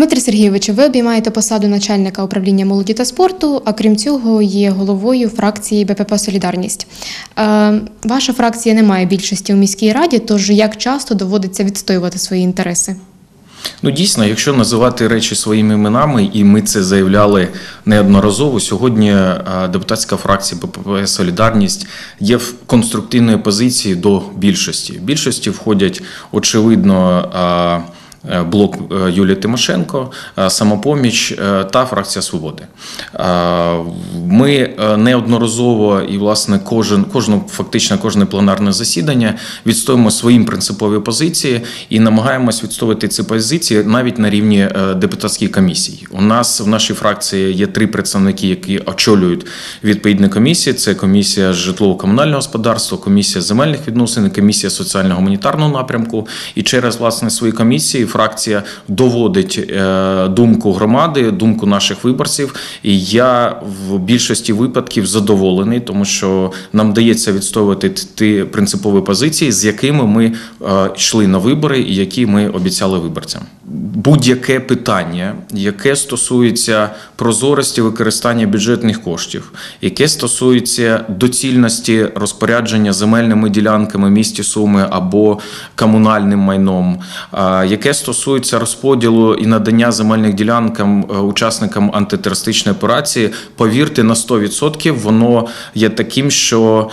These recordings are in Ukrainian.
Дмитре Сергійовичу, ви обіймаєте посаду начальника управління молоді та спорту, а крім цього є головою фракції БПП «Солідарність». Ваша фракція не має більшості у міській раді, тож як часто доводиться відстоювати свої інтереси? Дійсно, якщо називати речі своїми іменами, і ми це заявляли неодноразово, сьогодні депутатська фракція БПП «Солідарність» є в конструктивній позиції до більшості. В більшості входять, очевидно, блок Юлії Тимошенко, «Самопоміч» та фракція «Свободи». Ми неодноразово і, власне, фактично кожне пленарне засідання відстоюємо свої принципові позиції і намагаємось відстоювати ці позиції навіть на рівні депутатських комісій. У нас в нашій фракції є 3 представники, які очолюють відповідні комісії. Це комісія з житлово-комунального господарства, комісія земельних відносин, комісія соціально-гуманітарного напрямку. І через, власне, свої комісії фракція доводить думку громади, думку наших виборців. І я в більшості випадків задоволений, тому що нам вдається відстоювати ті принципові позиції, з якими ми йшли на вибори і які ми обіцяли виборцям. Будь-яке питання, яке стосується прозорості використання бюджетних коштів, яке стосується доцільності розпорядження земельними ділянками в місті Суми або комунальним майном, яке стосується розподілу і надання земельних ділянок учасникам антитерористичної операції, повірте, на 100% воно є таким, що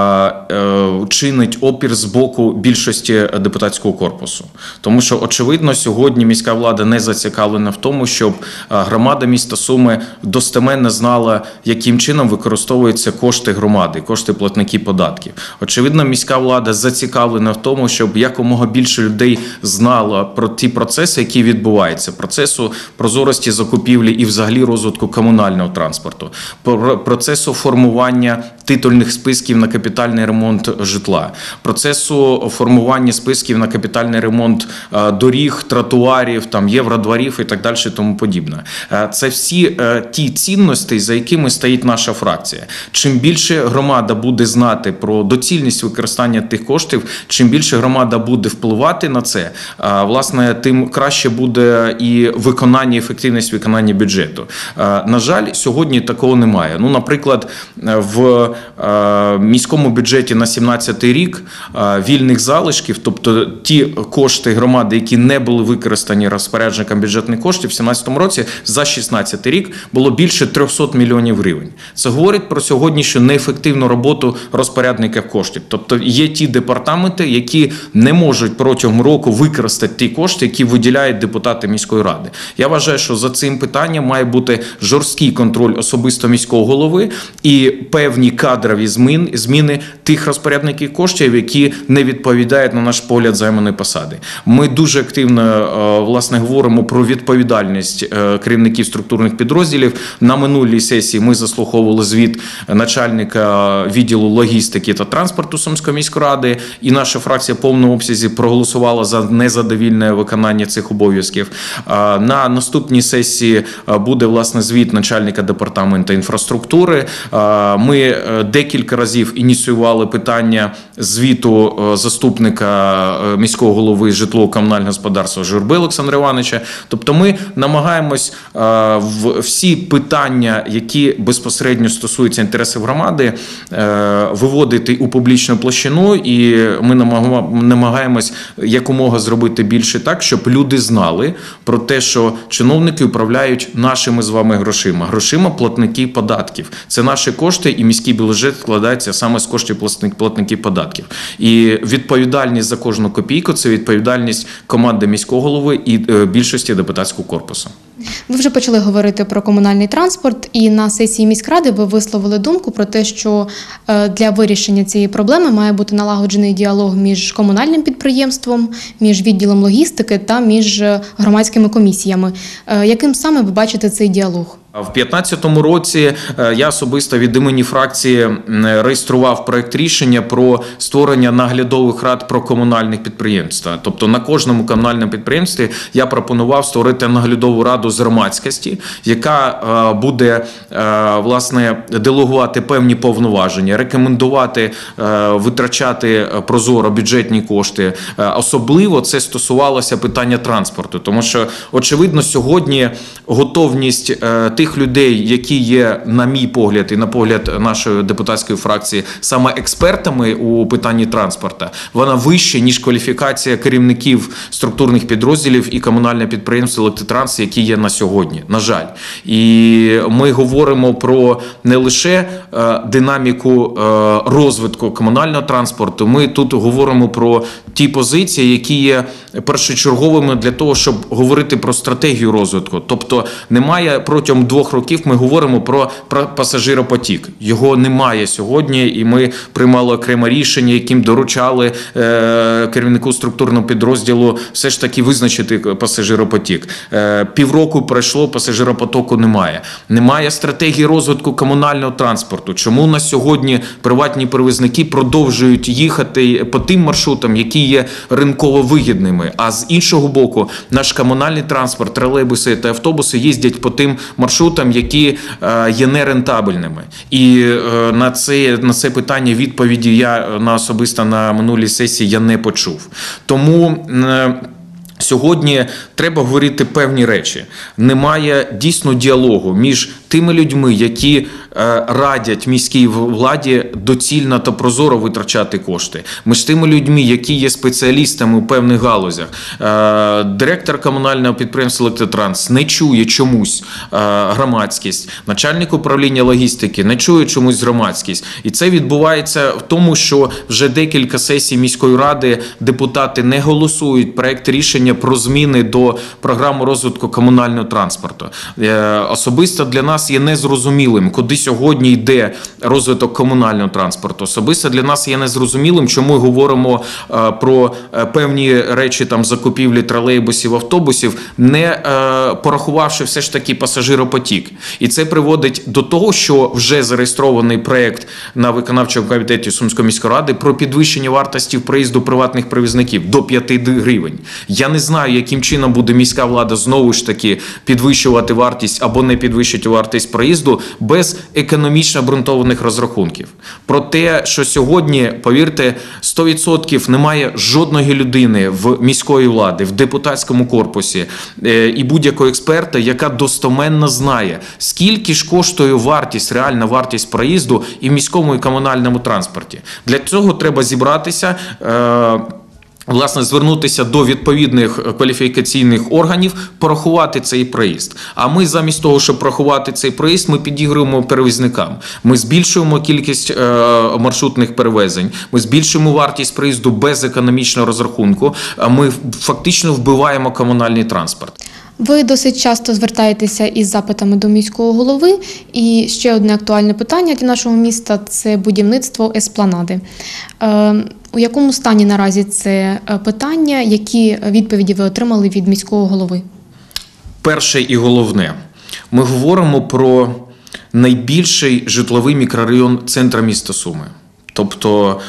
чинить опір з боку більшості депутатського корпусу. Тому що, очевидно, сьогодні міська влада не зацікавлена в тому, щоб громада міста Суми достеменно знала, яким чином використовуються кошти громади, кошти платників податків. Очевидно, міська влада зацікавлена в тому, щоб якомога більше людей знало про ті процеси, які відбуваються, процесу прозорості закупівлі і взагалі розвитку комунального транспорту, процесу формування титульних списків на капітальний ремонт житла, процесу формування списків на капітальний ремонт доріг, тротуарів, євродворів і так далі, тому подібне. Це всі ті цінності, за якими стоїть наша фракція. Чим більше громада буде знати про доцільність використання тих коштів, чим більше громада буде впливати на це, власне, тим краще буде і виконання, ефективність виконання бюджету. На жаль, сьогодні такого немає. Наприклад, в міському бюджеті на 2017 рік вільних залишків, тобто ті кошти громади, які не були використані розпорядженням бюджетних коштів в 2017 році, за 2016 рік було більше 300 мільйонів гривень. Це говорить про сьогоднішню неефективну роботу розпорядників коштів. Тобто є ті департаменти, які не можуть протягом року використати ті кошти, які виділяють депутати міської ради. Я вважаю, що за цим питанням має бути жорсткий контроль особисто міського голови і певні кадрові зміни тих розпорядників коштів, які не відповідають, на наш погляд, займаної посади. Ми дуже активно, власне, говоримо про відповідальність керівників структурних підрозділів. На минулій сесії ми заслуховували звіт начальника відділу логістики та транспорту Сумської міської ради, і наша фракція в повному обсязі проголосувала за незадовільне виконання цих обов'язків. На наступній сесії буде, власне, звіт начальника департаменту інфраструктури. Ми декілька разів ініціювали питання звіту заступника міського голови житлово-комунального господарства Журби Олександра Івановича. Тобто ми намагаємось всі питання, які безпосередньо стосуються інтересів громади, виводити у публічну площину, і ми намагаємось якомога зробити більше так, щоб люди знали про те, що чиновники управляють нашими з вами грошима платників податків. Це наші кошти, і міський бюджет складається саме з коштів платників податків. І відповідальність за кожну копійку – це відповідальність команди міського голови і більшості депутатського корпусу. Ви вже почали говорити про комунальний транспорт, і на сесії міськради ви висловили думку про те, що для вирішення цієї проблеми має бути налагоджений діалог між комунальним підприємством, між відділом логістики та між громадськими комісіями. Яким саме ви бачите цей діалог? В 2015 році я особисто від імені фракції реєстрував проект рішення про створення наглядових рад про комунальних підприємства. Тобто на кожному комунальному підприємстві я пропонував створити наглядову раду з громадськості, яка буде, власне, делегувати певні повноваження, рекомендувати витрачати прозоро бюджетні кошти. Особливо це стосувалося питання транспорту, тому що, очевидно, сьогодні готовність тих людей, які є, на мій погляд і на погляд нашої депутатської фракції, саме експертами у питанні транспорту, вона вища, ніж кваліфікація керівників структурних підрозділів і комунальне підприємство «Електротранс», які є на сьогодні, на жаль. І ми говоримо про не лише динаміку розвитку комунального транспорту, ми тут говоримо про ті позиції, які є першочерговими для того, щоб говорити про стратегію розвитку. Тобто немає протягом 2 років, ми говоримо про пасажиропотік. Його немає сьогодні, і ми приймали окреме рішення, яким доручали керівнику структурного підрозділу все ж таки визначити пасажиропотік. Півроку пройшло, пасажиропотоку немає. Немає стратегії розвитку комунального транспорту. Чому на сьогодні приватні перевізники продовжують їхати по тим маршрутам, які є ринково вигідними, а з іншого боку, наш комунальний транспорт, тролейбуси та автобуси їздять по тим маршрутам, які є нерентабельними. І на це питання відповіді я особисто на минулій сесії я не почув. Тому сьогодні треба говорити певні речі. Немає дійсно діалогу між тими людьми, які радять міській владі доцільно та прозоро витрачати кошти, між тими людьми, які є спеціалістами у певних галузях. Директор комунального підприємства «Електротранс» не чує чомусь громадськість, начальник управління логістики не чує чомусь громадськість. І це відбувається в тому, що вже декілька сесій міської ради депутати не голосують проект рішення про зміни до програми розвитку комунального транспорту. Особисто для нас є незрозумілим, куди сьогодні йде розвиток комунального транспорту. Особисто для нас є незрозумілим, чому ми говоримо про певні речі, там закупівлі тролейбусів, автобусів, не порахувавши все ж таки пасажиропотік. І це приводить до того, що вже зареєстрований проєкт на виконавчому комітеті Сумської міської ради про підвищення вартості проїзду приватних перевізників до 5 гривень. Я не знаю, яким чином буде міська влада знову ж таки підвищувати вартість або не підвищити вартість проїзду без економічно обґрунтованих розрахунків. Про те, що сьогодні, повірте, 100% немає жодної людини в міської влади, в депутатському корпусі і будь-якого експерта, яка достоменно знає, скільки ж коштує вартість, реальна вартість проїзду і в міському і комунальному транспорті. Для цього треба зібратися, власне, звернутися до відповідних кваліфікаційних органів, порахувати цей проїзд. А ми замість того, щоб порахувати цей проїзд, ми підігруємо перевізникам. Ми збільшуємо кількість маршрутних перевезень, ми збільшуємо вартість проїзду без економічного розрахунку, а ми фактично вбиваємо комунальний транспорт. Ви досить часто звертаєтеся із запитами до міського голови. І ще одне актуальне питання для нашого міста – це будівництво еспланади. У якому стані наразі це питання? Які відповіді ви отримали від міського голови? перше і головне. Ми говоримо про найбільший житловий мікрорайон центра міста Суми. Тобто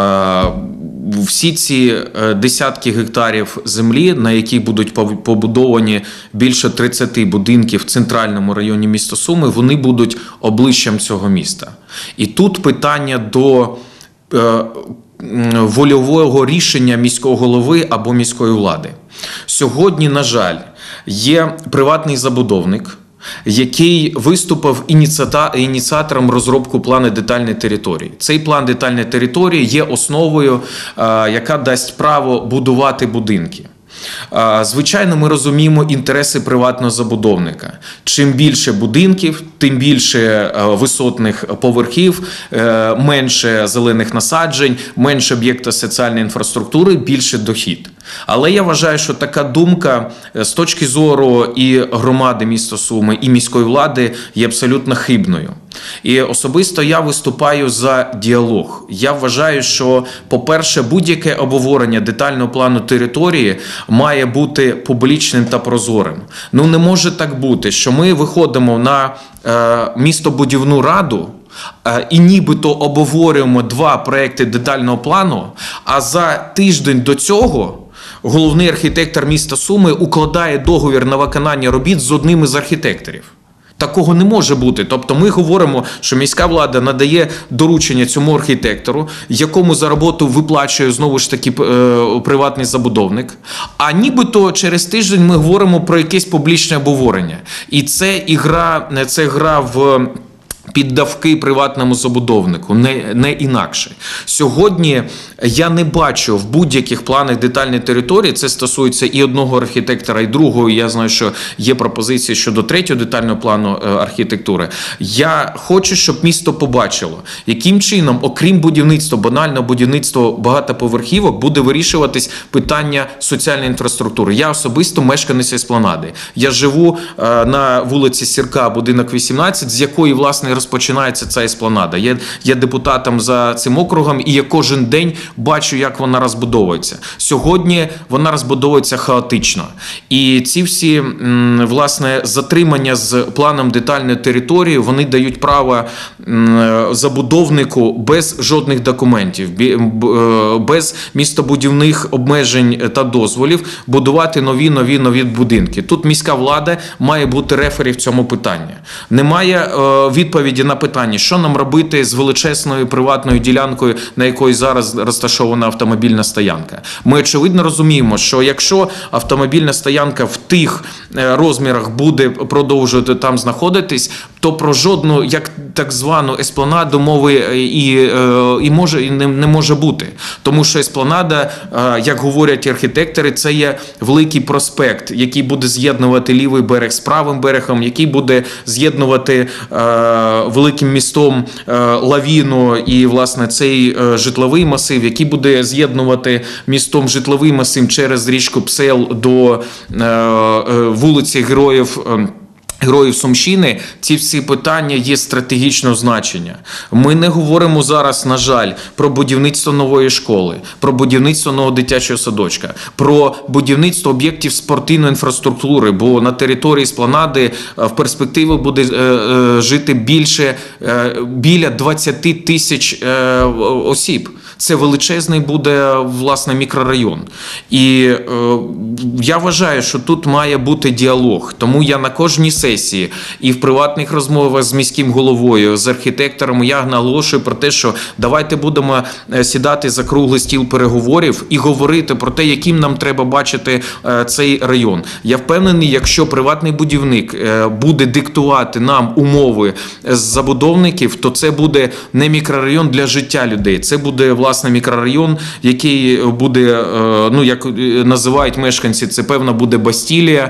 всі ці десятки гектарів землі, на якій будуть побудовані більше 30 будинків в центральному районі міста Суми, вони будуть обличчям цього міста. І тут питання до вольового рішення міського голови або міської влади. Сьогодні, на жаль, є приватний забудовник, який виступив ініціатором розробки плану детальної території. Цей план детальної території є основою, яка дасть право будувати будинки. Звичайно, ми розуміємо інтереси приватного забудовника. Чим більше будинків, тим більше висотних поверхів, менше зелених насаджень, менше об'єктів соціальної інфраструктури, більше дохід. Але я вважаю, що така думка з точки зору і громади міста Суми, і міської влади є абсолютно хибною. І особисто я виступаю за діалог. Я вважаю, що, по-перше, будь-яке обговорення детального плану території має бути публічним та прозорим. Ну, не може так бути, що ми виходимо на містобудівну раду, і нібито обговорюємо 2 проекти детального плану, а за тиждень до цього головний архітектор міста Суми укладає договір на виконання робіт з одним із архітекторів. Такого не може бути. Тобто ми говоримо, що міська влада надає доручення цьому архітектору, якому за роботу виплачує знову ж таки приватний забудовник, а нібито через тиждень ми говоримо про якесь публічне обговорення. І це гра в піддавки приватному забудовнику, не інакше. Сьогодні я не бачу в будь-яких планах детальної території, це стосується і одного архітектора, і другого, я знаю, що є пропозиції щодо 3-го детального плану архітектури. Я хочу, щоб місто побачило, яким чином, окрім будівництва, банального будівництва багатоповерхівок, буде вирішуватись питання соціальної інфраструктури. Я особисто мешканець Еспланади. Я живу на вулиці Сірка, будинок 18, з якої, власне, розпочинається ця еспланада. Я депутатом за цим округом, і я кожен день бачу, як вона розбудовується. Сьогодні вона розбудовується хаотично. І ці всі, власне, затримання з планом детальної території, вони дають право забудовнику без жодних документів, без містобудівних обмежень та дозволів будувати нові будинки. Тут міська влада має бути рефері в цьому питанні. Немає відповіді на питання, що нам робити з величезною приватною ділянкою, на якої зараз розташована автомобільна стоянка. Ми очевидно розуміємо, що якщо автомобільна стоянка в тих розмірах буде продовжувати там знаходитись, то про жодну, як так звану еспланаду мови і не може бути. Тому що еспланада, як говорять архітектори, це є великий проспект, який буде з'єднувати лівий берег з правим берегом, який буде з'єднувати великим містом Лавіну і, власне, цей житловий масив, який буде з'єднувати містом житловий масив через річку Псел до вулиці Героїв Сумщини. Ці всі питання є стратегічного значення. Ми не говоримо зараз, на жаль, про будівництво нової школи, про будівництво нового дитячого садочка, про будівництво об'єктів спортивної інфраструктури, бо на території еспланади в перспективі буде жити біля 20 тисяч осіб. Це величезний буде, власне, мікрорайон. І я вважаю, що тут має бути діалог. Тому я на кожній сесії і в приватних розмовах з міським головою, з архітектором, я наголошую про те, що давайте будемо сідати за круглий стіл переговорів і говорити про те, яким нам треба бачити цей район. Я впевнений, якщо приватний будівник буде диктувати нам умови з забудовників, то це буде не мікрорайон для життя людей. Це буде, власне, мікрорайон, який буде, ну, як називають мешканці, це, певно, буде Бастілія,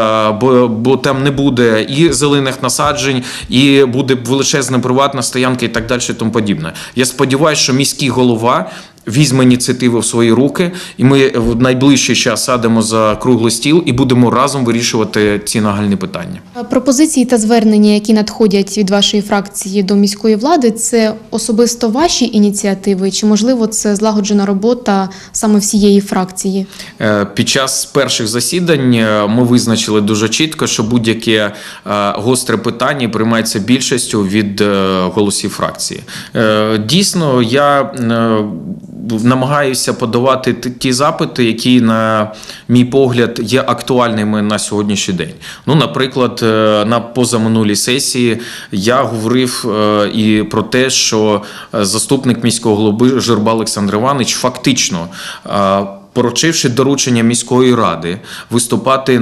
бо там не буде і зелених насаджень, і буде величезна приватна стоянка і так далі, і тому подібне. Я сподіваюся, що міський голова візьме ініціативу в свої руки, і ми в найближчий час садимо за круглий стіл і будемо разом вирішувати ці нагальні питання. Пропозиції та звернення, які надходять від вашої фракції до міської влади, це особисто ваші ініціативи, чи, можливо, це злагоджена робота саме всієї фракції? Під час перших засідань ми визначили дуже чітко, що будь-яке гостре питання приймається більшістю від голосів фракції. Дійсно, я намагаюся подавати ті запити, які, на мій погляд, є актуальними на сьогоднішній день. Ну, наприклад, на позаминулій сесії я говорив і про те, що заступник міського голови Журба Олександр Іванович фактично, поручивши доручення міської ради виступати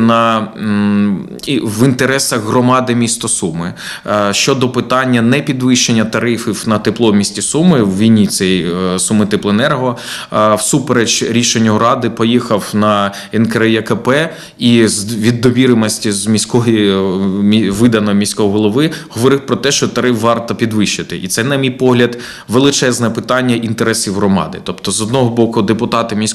в інтересах громади міста Суми щодо питання непідвищення тарифів на тепло в місті Суми, в Вінниці Сумитеплоенерго, всупереч рішенню ради поїхав на НКРЕКП і від довіреності з виданого міського голови говорив про те, що тариф варто підвищити. І це, на мій погляд, величезне питання інтересів громади. Тобто, з одного боку, депутати міської ради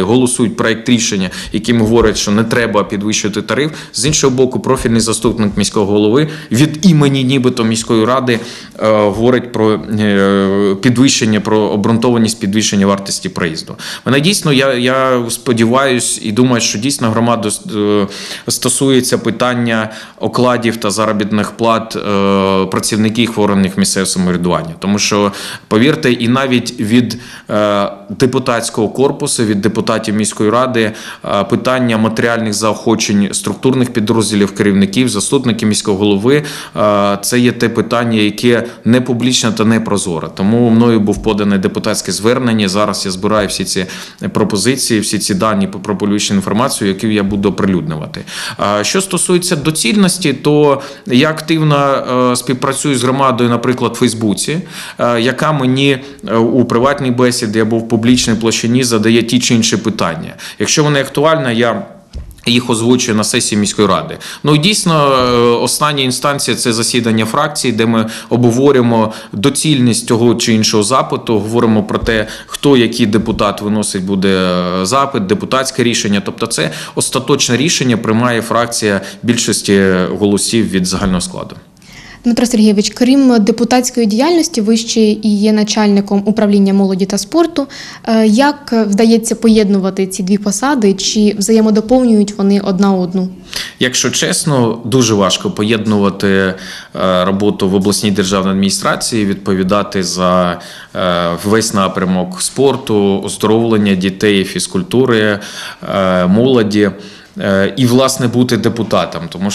голосують проект рішення, яким говорять, що не треба підвищувати тариф. З іншого боку, профільний заступник міського голови від імені нібито міської ради говорить про підвищення, про обґрунтованість підвищення вартості проїзду. Мене дійсно, я сподіваюся і думаю, що дійсно громаду стосується питання окладів та заробітних плат працівників органів місцевого самоврядування. Тому що, повірте, і навіть від депутатського корпусу, від депутатів міської ради питання матеріальних заохочень структурних підрозділів, керівників, заступників міського голови – це є те питання, яке не публічне та не прозоре. Тому мною був поданий депутатське звернення. Зараз я збираю всі ці пропозиції, всі ці дані про публічну інформацію, яку я буду оприлюднювати. Що стосується доцільності, то я активно співпрацюю з громадою, наприклад, в Фейсбуці, яка мені у приватній бесіді або в публічній площині задає ті чи інші питання. Якщо вони актуальні, я їх озвучує на сесії міської ради. Ну і дійсно, остання інстанція – це засідання фракції, де ми обговорюємо доцільність того чи іншого запиту, говоримо про те, хто, який депутат виносить буде запит, депутатське рішення. Тобто це остаточне рішення приймає фракція більшості голосів від загального складу. Дмитро Сергійович, крім депутатської діяльності, ви ще і є начальником управління молоді та спорту. Як вдається поєднувати ці дві посади, чи взаємодоповнюють вони одна одну? Якщо чесно, дуже важко поєднувати роботу в обласній державній адміністрації, відповідати за весь напрямок спорту, оздоровлення дітей, фізкультури, молоді. І, власне, бути депутатом. Тому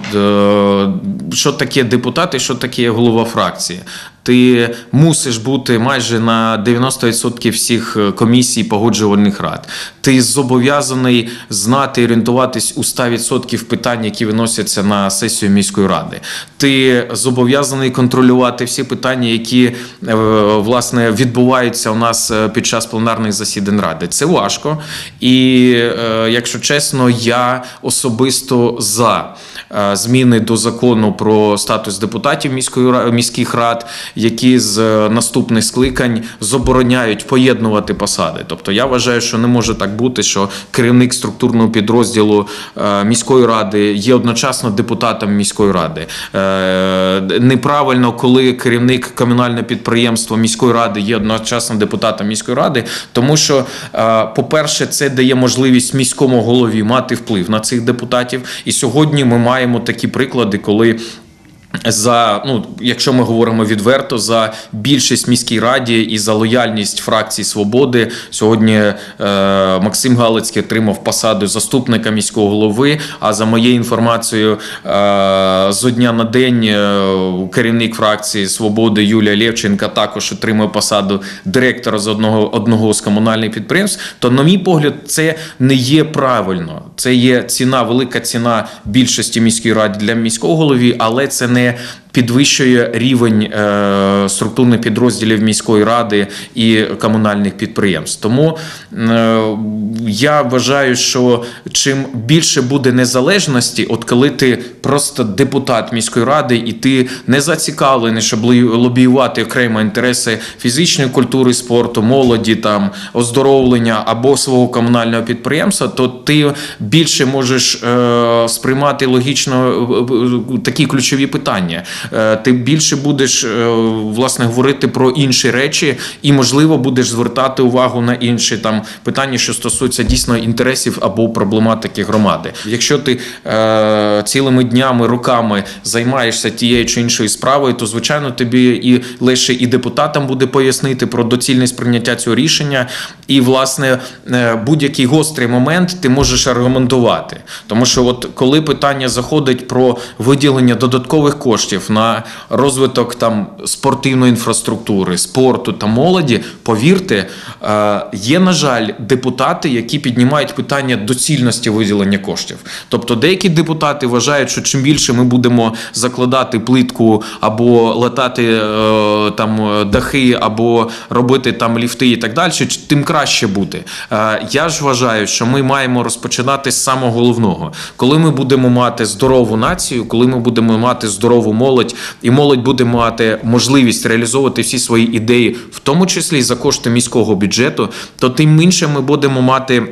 що таке депутат і що таке голова фракції? Ти мусиш бути майже на 90% всіх комісій погоджувальних рад. Ти зобов'язаний знати і орієнтуватись у 100% питань, які виносяться на сесію міської ради. Ти зобов'язаний контролювати всі питання, які, власне, відбуваються у нас під час пленарних засідань ради. Це важко. І, якщо чесно, я особисто за зміни до закону про статус депутатів міських рад, які з наступних скликань забороняють поєднувати посади. Тобто я вважаю, що не може так бути, що керівник структурного підрозділу міської ради є одночасно депутатом міської ради. Неправильно, коли керівник комунального підприємства міської ради є одночасно депутатом міської ради, тому що, по-перше, це дає можливість міському голові мати вплив на цих депутатів. І сьогодні ми маємо такі приклади, коли якщо ми говоримо відверто, за більшість в міській раді і за лояльність фракції «Свободи» сьогодні Максим Галицький отримав посаду заступника міського голови, а за моєю інформацією, зо дня на день керівник фракції «Свободи» Юлія Левченка також отримує посаду директора з одного з комунальних підприємств, то, на мій погляд, це не є правильно. Це є велика ціна більшості міської ради для міського голови, але це не підвищує рівень структурних підрозділів міської ради і комунальних підприємств. Тому я вважаю, що чим більше буде незалежності, от коли ти просто депутат міської ради і ти не зацікавлений, щоб лобіювати окремо інтереси фізичної культури, спорту, молоді, оздоровлення або свого комунального підприємства, то ти більше можеш сприймати логічно такі ключові питання. Ти більше будеш, власне, говорити про інші речі і, можливо, будеш звертати увагу на інші питання, що стосуються дійсно інтересів або проблематики громади. Якщо ти цілими днями, роками займаєшся тією чи іншою справою, то, звичайно, тобі і легше і депутатам буде пояснити про доцільність прийняття цього рішення. І, власне, будь-який гострий момент ти можеш аргументувати. Тому що от коли питання заходить про виділення додаткових коштів на розвиток спортивної інфраструктури, спорту та молоді, повірте, є, на жаль, депутати, які піднімають питання доцільності виділення коштів. Тобто деякі депутати вважають, що чим більше ми будемо закладати плитку або латати дахи, або робити ліфти і так далі, тим краще буде. Я ж вважаю, що ми маємо розпочинати з самого головного. Коли ми будемо мати здорову націю, коли ми будемо мати здорову молодь, і молодь буде мати можливість реалізовувати всі свої ідеї, в тому числі і за кошти міського бюджету, то тим менше ми будемо мати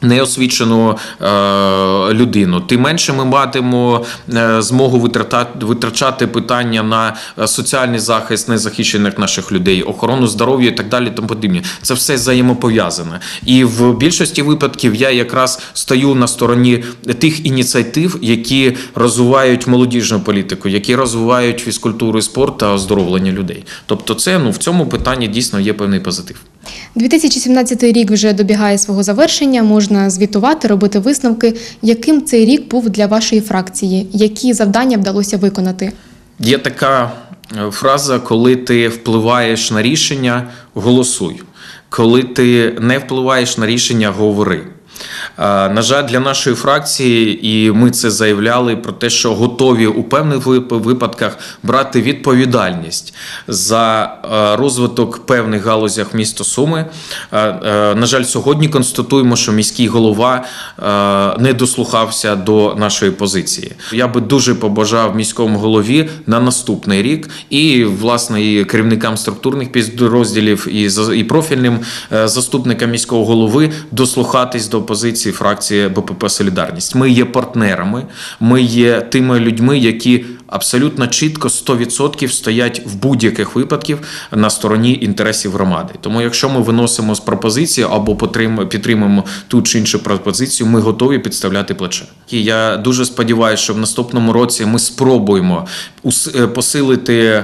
неосвічену людину, тим менше ми матимемо змогу витрачати питання на соціальний захист незахищених наших людей, охорону здоров'я і так далі. Тому подібне. Це все взаємопов'язане. І в більшості випадків я якраз стою на стороні тих ініціатив, які розвивають молодіжну політику, які розвивають фізкультуру і спорт та оздоровлення людей. Тобто це, в цьому питанні дійсно є певний позитив. 2017 рік вже добігає свого завершення, можна звітувати, робити висновки. Яким цей рік був для вашої фракції? Які завдання вдалося виконати? Є така фраза, коли ти впливаєш на рішення, голосуй. Коли ти не впливаєш на рішення, говори. На жаль, для нашої фракції, і ми це заявляли, про те, що готові у певних випадках брати відповідальність за розвиток певних галузях міста Суми. На жаль, сьогодні констатуємо, що міський голова не дослухався до нашої позиції. Я би дуже побажав міському голові на наступний рік і, власне, і керівникам структурних підрозділів, і профільним заступникам міського голови дослухатись до позиції фракції БПП «Солідарність». Ми є партнерами, ми є тими людьми, які абсолютно чітко 100% стоять в будь-яких випадках на стороні інтересів громади. Тому якщо ми виносимо з пропозиції або підтримуємо ту чи іншу пропозицію, ми готові підставляти плече. І я дуже сподіваюся, що в наступному році ми спробуємо посилити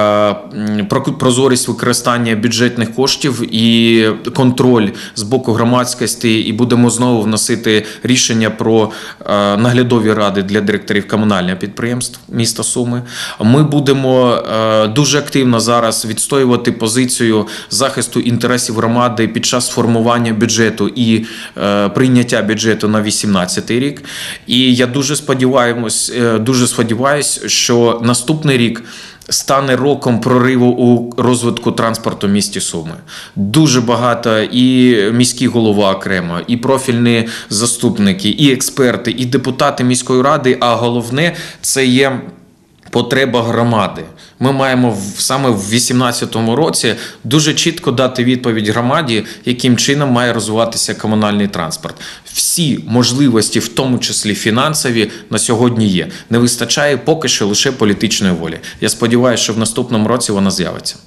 прозорість використання бюджетних коштів і контроль з боку громадськості, і будемо знову вносити рішення про наглядові ради для директорів комунальних підприємств міста Суми. Ми будемо дуже активно зараз відстоювати позицію захисту інтересів громади під час формування бюджету і прийняття бюджету на 2018 рік. І я дуже сподіваюся, що наступний рік стане роком прориву у розвитку транспорту в місті Суми. Дуже багато і міський голова окремо, і профільні заступники, і експерти, і депутати міської ради, а головне – це є потреба громади. Ми маємо саме в 2018 році дуже чітко дати відповідь громаді, яким чином має розвиватися комунальний транспорт. Всі можливості, в тому числі фінансові, на сьогодні є. Не вистачає поки що лише політичної волі. Я сподіваюся, що в наступному році вона з'явиться.